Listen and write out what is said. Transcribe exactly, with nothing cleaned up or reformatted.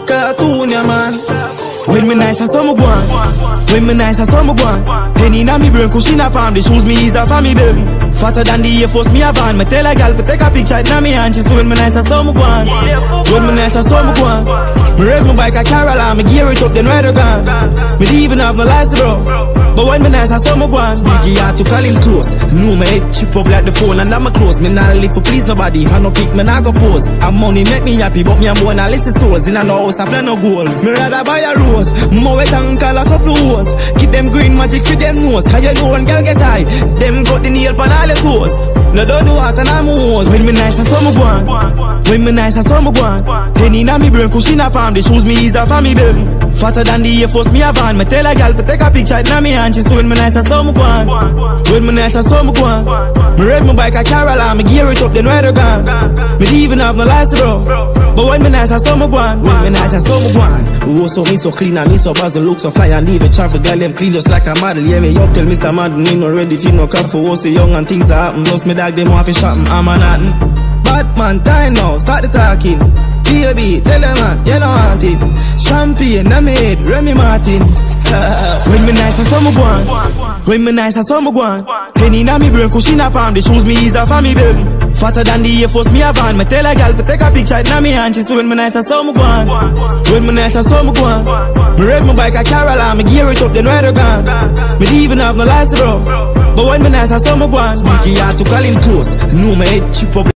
cartoon, yeah, man. When me nice, I saw me go on. When me nice, I saw me go on. Penny na me brain, cushion a palm. The shoes me ease off for me, baby. Faster than the Air Force, me a van. Me tell a gal to take a picture, it na me hand. She say when me nice, I saw me go on. When me nice, I saw me go on. Me raise my bike a Caroline, me gear it up, then ride a gun. Me didn't even have no license, bro. But when me nice, I saw me go on. Biggie had to call him close. Knew me head chip up like the phone, and I'm a close. Me not live for please nobody. If I no pick, me not go pose. And money make me happy, but me and boy not listen souls. In a house, I play no goals. Me rather buy a rose. More wet and call a couple hoes. Keep them green magic for them nose. Cause you know one girl get high. Them got the nail pan all the toes. No don't do what and I'm hose. When me nice, I saw me go on. When me nice, I saw me go on. Penny na me brain, cushion a palm. The shoes me ease off for me, baby. Fatter than the Air Force, me a van. Me tell a gal to take a picture, it na me hand. She say when me nice, I saw me go on. When me nice, I saw me go on. Me ride my bike a Caroline, me gear it up, then ride a gun. Me didn't even have no license, bro. But when me nice, I saw me go on. When me nice, I saw me go on. Oh, so me so clean and me so buzz and look so fly and leave a traffic girl them clean just like a model. Yeah, me up tell Mister Madden, me no ready fi no cup for us young and things are happen. Plus me dog them off a shop, I'm a nothing. Bad man, time now, start the talking. Baby, tell them man, you don't want it. Champagne, na made, Remy Martin. When me nice, I saw me go on. When me nice, I saw me go on. Penny na me brain, cushion a palm. The shoes me ease off for me, baby. Faster than the Air Force, me a van. Me tell a gal to take a picture, it na me hand. She say when me nice, I saw me go on. When me nice, I saw me go on. Me ride my bike a Caroline, me gear it up, then ride a gun. Me didn't even have no license, bro. But when me nice, I saw me go on. Biggie had to call him close. Knew me head chip up.